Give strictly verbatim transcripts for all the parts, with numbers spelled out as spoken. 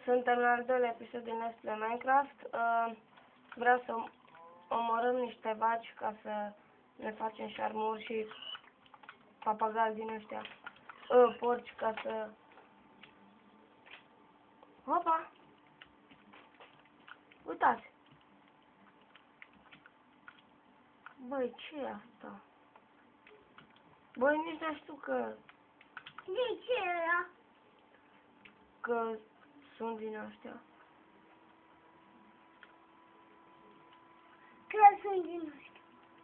Suntem la al doilea episod din Let's Play Minecraft. Uh, vreau să omorâm niște vaci ca să ne facem și armuri și papagali din ăștia. Uh, porci ca să... Opa! Uitați! Băi, ce e asta? Băi, nici nu știu că... De ce era? Că sunt din ăștia. Că sunt din ăștia.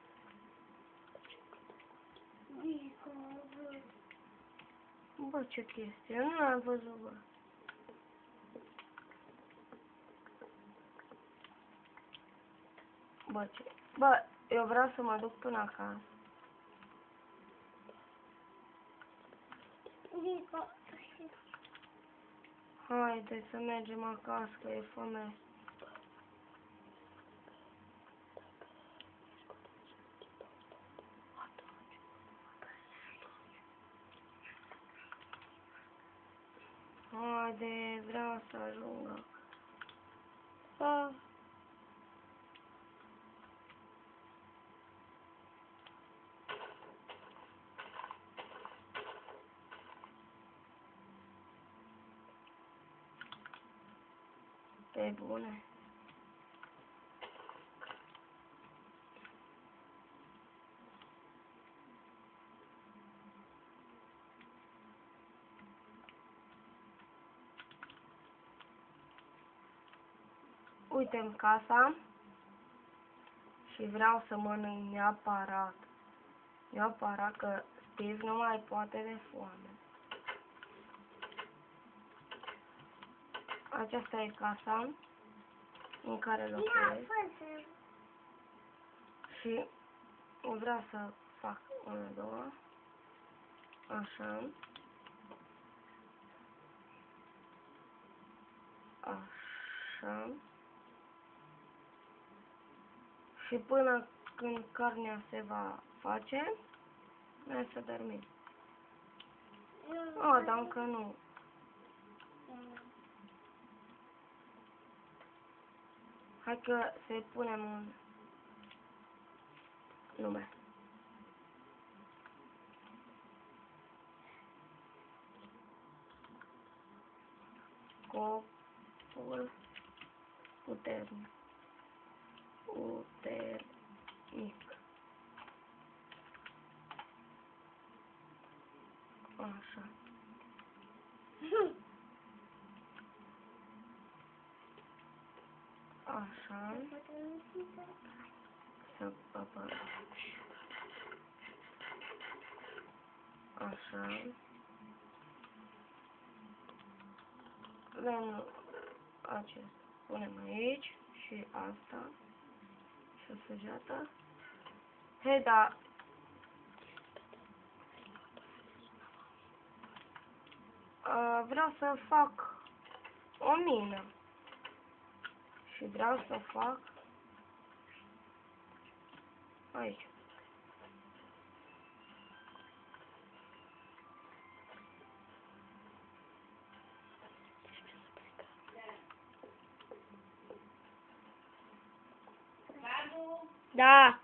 Dico, bă. Bă, ce chestie, nu l-am văzut, bă. Bă, ce... Bă, eu vreau să mă duc până acasă. Dico. Haide să mergem acasă, că e foame. Haide, vreau să ajung. Ah. Pe bune. Uite-mi casa și vreau să mănânc neapărat. Neapărat că Steve nu mai poate de foame. Aceasta e casa în care locuiesc. Și vreau să fac una, două. Așa. Așa. Și până când carnea se va face, noi să dormim. Oh, dar încă nu. Hai că să-i punem un nume. Copul puternic. Puternic. Așa. Așa. Să apă. Așa. Lemnul acesta punem aici și asta. Și o săgeată. Hei, da. Uh, vreau să fac o mină. Și vreau să fac aici. Da.